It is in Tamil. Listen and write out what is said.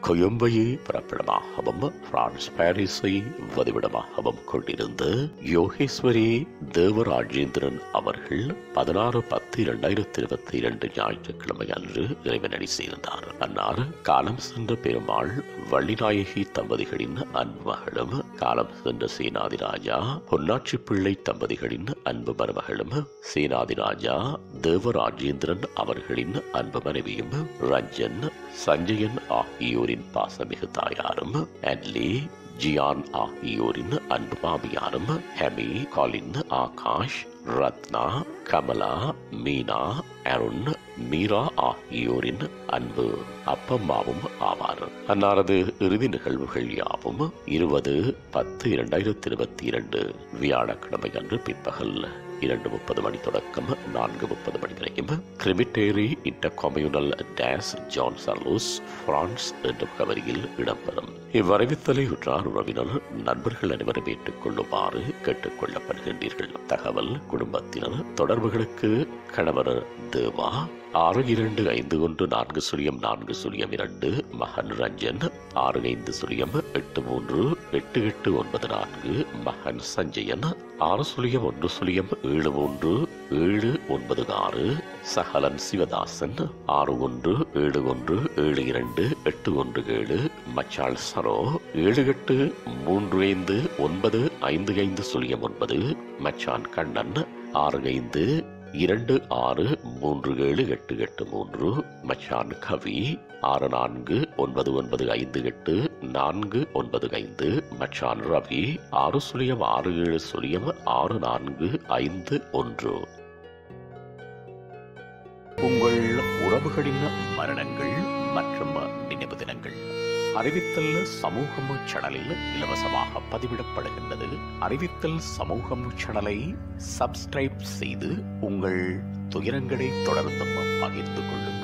கொயம்பையை பிறப்பிடமாகவும் பிரான்ஸ் பாரிஸை வதிவிடமாகவும் கொண்டிருந்த யோகேஸ்வரி தேவராஜேந்திரன் அவர்கள் 16/10/2022 ஞாயிற்றுக்கிழமை அன்று இறைவனடி சேர்ந்தார். அன்னார் காலம் சென்ற பெருமாள் வள்ளிநாயகி தம்பதிகளின் அன்பு மகளும், காலம் சென்ற சேனாதிராஜா பொன்னாட்சி பிள்ளை தம்பதிகளின் அன்பு மருமகளும், சேனாதிராஜா தேவராஜேந்திரன் அவர்களின் அன்பு மனைவியும், ரஞ்சன் சஞ்சயன் ஆகியோரின் பாசமிகு தாயாரும், அன்லி ஜியான் ஆகியோரின் அன்பு மாமியாரும், ஹெமி, காலின், ஆகாஷ், ரத்னா, கமலா, மீனா, அருண், மீரா ஆகியோரின் அன்பு அப்பம்மாவும் ஆவார். அன்னாரது இறுதி நிகழ்வுகள் யாவும் 20/10/2022 வியாழக்கிழமை அன்று பிற்பகல் 2:30 மணி தொடக்கம் 4:30 மணி வரையும் கிரிமிட்டேரி இன்டர் கம்யூனல் டேஸ் ஜான் சர்லூஸ் பிரான்ஸ் என்ற முகவரியில் இடம்பெறும். இவ்வறிவித்தலை உற்றார் உறவினர் நண்பர்கள் அனைவரும் ஏற்றுக்கொள்ளுமாறு கேட்டுக் கொள்ளப்படுகின்றீர்கள். தகவல் குடும்பத்தினர் தொடர்புகளுக்கு கணவர தேவா 6251400402, மகன் ரஞ்சன் 65083894, மகன் சஞ்சயன் 6010737796, சகலன் சிவதாசன் 6171728117, மச்சாள் சரோ 7835955509, மச்சான் கண்ணன் 6526378883, மச்சான் கவி 6499589495, மச்சான் ரவி 6067064551. உங்கள் உறவுகளின் மரணங்கள் மற்றும் நினைவு தினங்கள் அறிவித்தல் சமூகம் சேனலில் இலவசமாக பதிவிடப்படுகின்றது. அறிவித்தல் சமூகம் சேனலை சப்ஸ்கிரைப் செய்து உங்கள் துயரங்களை தொடர்ந்தும் பகிர்ந்து கொள்ளுங்கள்.